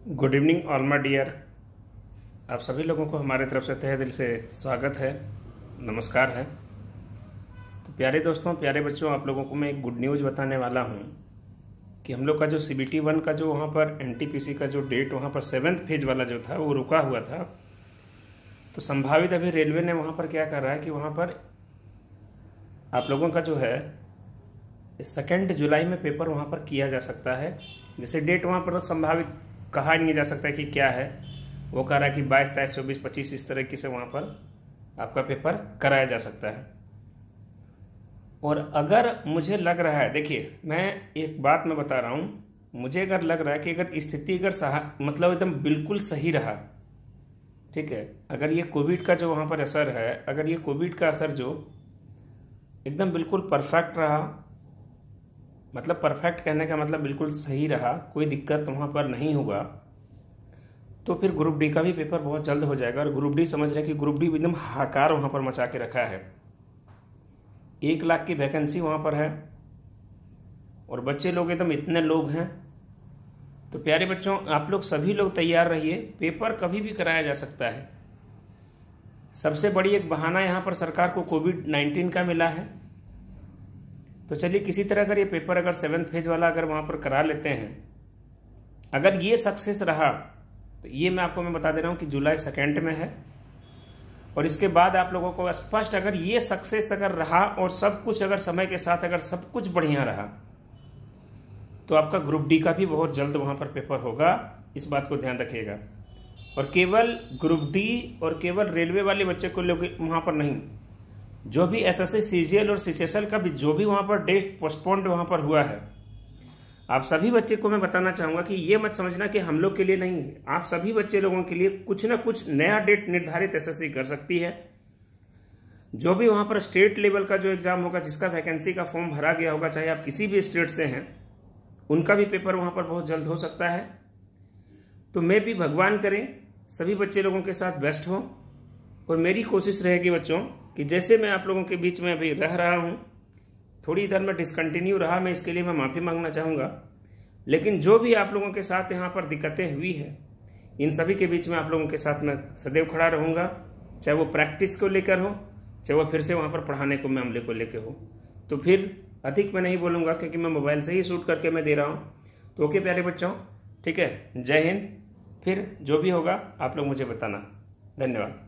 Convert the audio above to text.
Good evening all my dear. आप सभी लोगों को हमारे तरफ से तहे दिल से स्वागत है, नमस्कार है। तो प्यारे दोस्तों, प्यारे बच्चों, आप लोगों को मैं एक गुड न्यूज़ बताने वाला हूं कि हम लोग का जो CBT 1 का जो वहां पर NTPC का जो डेट वहां पर 7th फेज वाला जो था वो रुका हुआ था। तो संभावित अभी रेलवे ने वहां पर क्या कर रहा है कि वहां पर आप लोगों का जो है 2 जुलाई में पेपर वहां पर किया जा सकता है। जैसे डेट वहां पर संभावित कहा नहीं जा सकता कि क्या है, वो कह रहा है कि 22, 23, 24, 25 इस तरीके से वहां पर आपका पेपर कराया जा सकता है। और अगर मुझे लग रहा है, देखिए मैं एक बात मैं बता रहा हूं, मुझे अगर लग रहा है कि अगर स्थिति अगर मतलब एकदम बिल्कुल सही रहा, ठीक है, अगर ये कोविड का जो वहां पर असर है, अगर ये कोविड का असर जो एकदम बिल्कुल परफेक्ट रहा, मतलब परफेक्ट कहने का मतलब बिल्कुल सही रहा, कोई दिक्कत वहां पर नहीं होगा, तो फिर ग्रुप डी का भी पेपर बहुत जल्द हो जाएगा। और ग्रुप डी समझ रहे हैं कि ग्रुप डी एकदम हाहाकार वहां पर मचा के रखा है। 1 लाख की वैकेंसी वहां पर है और बच्चे लोग एकदम इतने लोग हैं। तो प्यारे बच्चों, आप लोग सभी लोग तैयार रहिए, पेपर कभी भी कराया जा सकता है। सबसे बड़ी एक बहाना यहां पर सरकार को कोविड-19 का मिला है। तो चलिए किसी तरह अगर ये पेपर अगर 7th फेज वाला अगर वहां पर करा लेते हैं, अगर ये सक्सेस रहा तो ये मैं बता दे रहा हूं कि जुलाई 2 में है। और इसके बाद आप लोगों को स्पष्ट अगर ये सक्सेस अगर रहा और सब कुछ अगर समय के साथ अगर सब कुछ बढ़िया रहा, तो आपका ग्रुप डी का भी बहुत जल्द वहां पर पेपर होगा। इस बात को ध्यान रखिएगा। और केवल ग्रुप डी और केवल रेलवे वाले बच्चे को लोग वहां पर नहीं, जो भी SSC, CGL और CHSL का भी जो भी वहां पर डेट पोस्टपोन्ड वहां पर हुआ है, आप सभी बच्चे को मैं बताना चाहूंगा कि ये मत समझना कि हम लोग के लिए नहीं, आप सभी बच्चे लोगों के लिए कुछ ना कुछ नया डेट निर्धारित SSC कर सकती है। जो भी वहां पर स्टेट लेवल का जो एग्जाम होगा, जिसका वैकेंसी का फॉर्म भरा गया होगा, चाहे आप किसी भी स्टेट से हैं, उनका भी पेपर वहां पर बहुत जल्द हो सकता है। तो मैं भी भगवान करें सभी बच्चे लोगों के साथ बेस्ट हो। और मेरी कोशिश रहेगी बच्चों कि जैसे मैं आप लोगों के बीच में अभी रह रहा हूं, थोड़ी इधर में डिसकंटिन्यू रहा, मैं इसके लिए मैं माफी मांगना चाहूंगा। लेकिन जो भी आप लोगों के साथ यहां पर दिक्कतें हुई है, इन सभी के बीच में आप लोगों के साथ मैं सदैव खड़ा रहूंगा, चाहे वो प्रैक्टिस को लेकर हो, चाहे वो फिर से वहां पर पढ़ाने को मामले को लेकर हो। तो फिर अधिक मैं नहीं बोलूंगा क्योंकि मैं मोबाइल से ही शूट करके मैं दे रहा हूं। तो ओके प्यारे बच्चों, ठीक है, जय हिंद। फिर जो भी होगा आप लोग मुझे बताना। धन्यवाद।